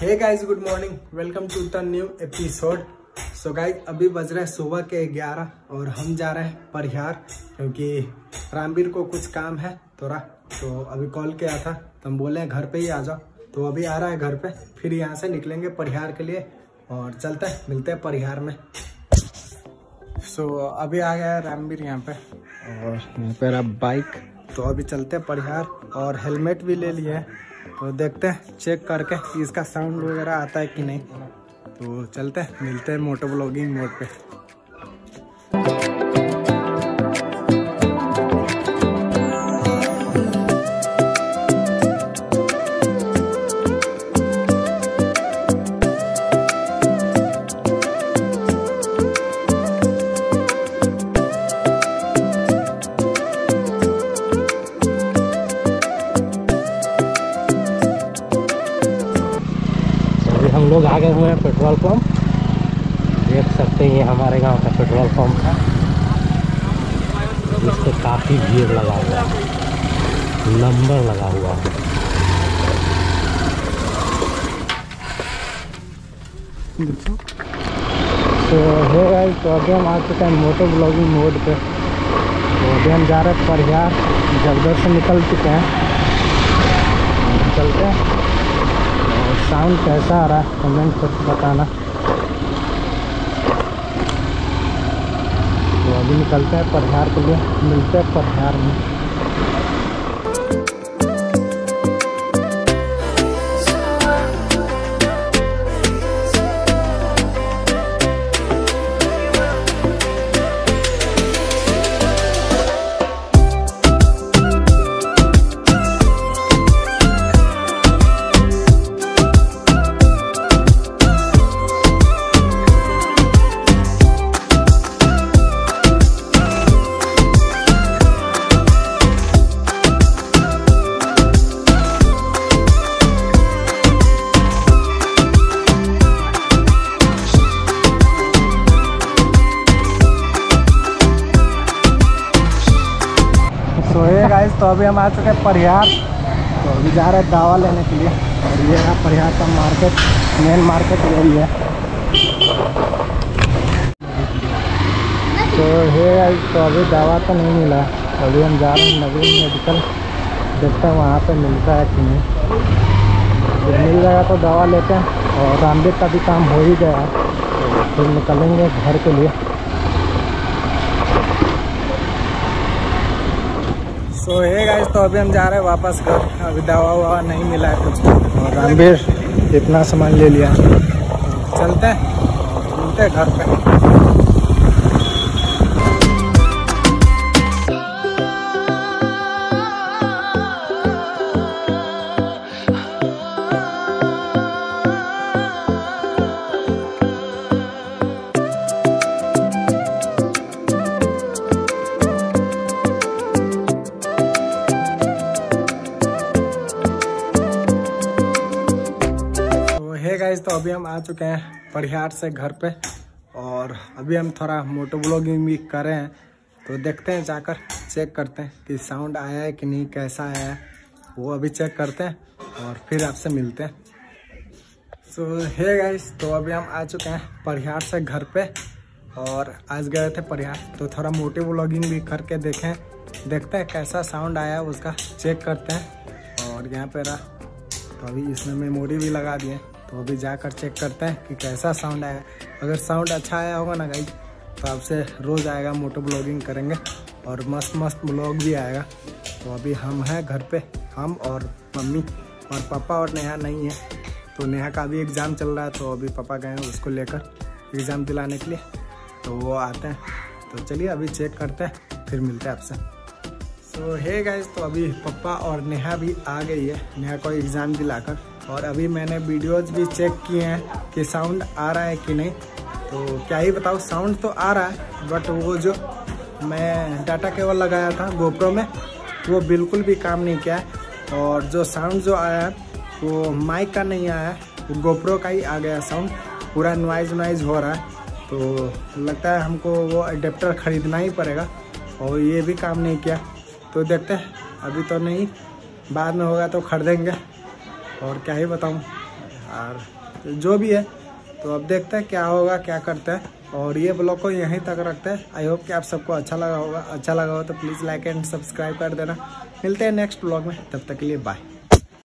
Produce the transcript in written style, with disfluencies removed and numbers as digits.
Hey guys, good morning, welcome to the new episode. So guys, अभी बज रहे हैं सुबह के 11 और हम जा रहे हैं परिहार, क्योंकि रामवीर को कुछ काम है थोड़ा। तो अभी कॉल किया था तो हम बोले घर पे ही आ जाओ, तो अभी आ रहा है घर पे। फिर यहाँ से निकलेंगे परिहार के लिए और चलते हैं, मिलते हैं परिहार में। सो अभी आ गया है रामवीर यहाँ पे और यहाँ पे रहा बाइक। तो अभी चलते हैं परिहार और हेलमेट भी ले लिए हैं, तो देखते हैं चेक करके कि इसका साउंड वगैरह आता है कि नहीं। तो चलते हैं, मिलते हैं मोटो ब्लॉगिंग मोड पे। हम लोग आ गए हुए हैं पेट्रोल पंप। देख सकते हैं ये हमारे गांव का पेट्रोल पंप है। इस पे काफ़ी भीड़ लगा हुआ है, नंबर लगा हुआ है। तो है गाइस, तो अभी हम आ चुके हैं मोटो ब्लॉगिंग मोड पे। तो अभी हम जा रहे हैं परिहार, जगदर से निकल चुके हैं। चलते हैं, साउंड कैसा आ रहा है कमेंट करके बताना। तो अभी निकलते हैं परिहार के लिए, मिलते हैं परिहार में। तो अभी हम आ चुके हैं परिहार। तो अभी जा रहे हैं दवा लेने के लिए और ये है परिहार का मार्केट, मेन मार्केट यही है। तो है, तो अभी दवा तो नहीं मिला, अभी हम जा रहे हैं नवीन मेडिकल, देखते हैं वहाँ पे मिलता है कि नहीं। फिर मिल जाएगा तो दवा लेते हैं और रामवीर का भी काम हो ही गया, तो फिर निकलेंगे घर के लिए। सो हे गाइस, तो अभी हम जा रहे हैं वापस घर। अभी दवा ववा नहीं मिला है कुछ और रामवीर इतना सामान ले लिया। चलते हैं, मिलते हैं घर पे। तो अभी हम आ चुके हैं परिहार से घर पे और अभी हम थोड़ा मोटो ब्लॉगिंग भी कर रहे हैं। तो देखते हैं, जाकर चेक करते हैं कि साउंड आया है कि नहीं, कैसा आया है वो अभी चेक करते हैं और फिर आपसे मिलते हैं। सो हे गाइस, तो अभी हम आ चुके हैं परिहार से घर पे और आज गए थे परिहार, तो थोड़ा मोटो ब्लॉगिंग भी करके देखते हैं कैसा साउंड आया है, उसका चेक करते हैं। और यहाँ पे रहा, तो अभी इसमें मेमोरी भी लगा दिए, तो अभी जाकर चेक करते हैं कि कैसा साउंड आया। अगर साउंड अच्छा आया होगा ना गाइस, तो आपसे रोज़ आएगा, मोटो ब्लॉगिंग करेंगे और मस्त मस्त ब्लॉग भी आएगा। तो अभी हम हैं घर पे, हम और मम्मी और पापा, और नेहा नहीं है। तो नेहा का अभी एग्ज़ाम चल रहा है, तो अभी पापा गए हैं उसको लेकर एग्ज़ाम दिलाने के लिए, तो वो आते हैं। तो चलिए अभी चेक करते हैं, फिर मिलते हैं आपसे। सो हे गाइस, तो अभी पापा और नेहा भी आ गई है, नेहा को एग्ज़ाम दिलाकर। और अभी मैंने वीडियोज भी चेक किए हैं कि साउंड आ रहा है कि नहीं। तो क्या ही बताऊँ, साउंड तो आ रहा है, बट वो जो मैं डाटा केबल लगाया था गोप्रो में, वो बिल्कुल भी काम नहीं किया है। और जो साउंड जो आया है वो माइक का नहीं आया है, वो गोप्रो का ही आ गया साउंड, पूरा नॉइज़ हो रहा है। तो लगता है हमको वो अडेप्टर ख़रीदना ही पड़ेगा, और ये भी काम नहीं किया। तो देखते हैं, अभी तो नहीं, बाद में होगा तो खरीदेंगे। और क्या ही बताऊँ, और जो भी है तो अब देखते हैं क्या होगा, क्या करते हैं। और ये ब्लॉग को यहीं तक रखते हैं। आई होप कि आप सबको अच्छा लगा होगा। अच्छा लगा हो तो प्लीज़ लाइक एंड सब्सक्राइब कर देना। मिलते हैं नेक्स्ट ब्लॉग में, तब तक के लिए बाय।